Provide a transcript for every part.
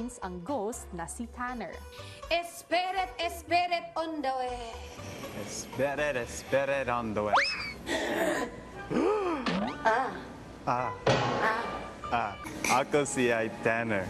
names ang ghost na si Tanner. Spirit on the way. Spirit on the way. Ako si Tanner.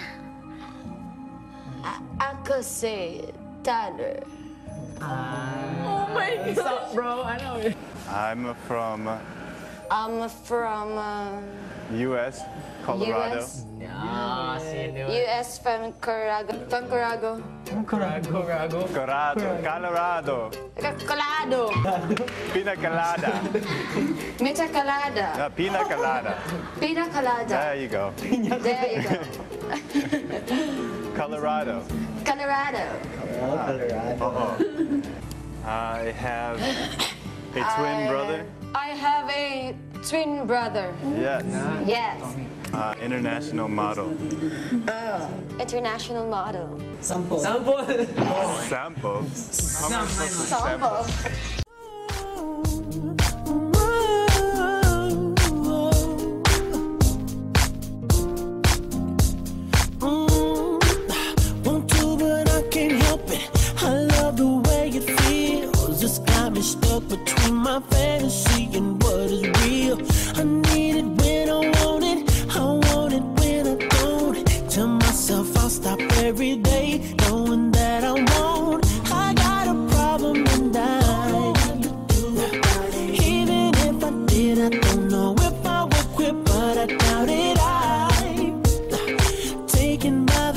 Ako si Tanner. Oh my God! What's up, bro? I know it. I'm from I'm from U.S., Colorado. US. Yeah, see you. US from Carago. Corago. Colorado. Colorado. Pina colada. Meta colada. Pina colada. Pina colada. There you go. There you go. Colorado. Colorado. I have a twin brother. I have a twin brother. Yes. Yes. International model. International model. Sample. Sample. Sample. Want to, but I can't help it. I love the way it feels. It's got me stuck between my fantasy and what is real. I need it when I want it. I want it when I don't. Tell myself I'll stop every day, knowing that I won't. I got a problem and even if I did, I don't know if I would quit, but I doubt it. I taken by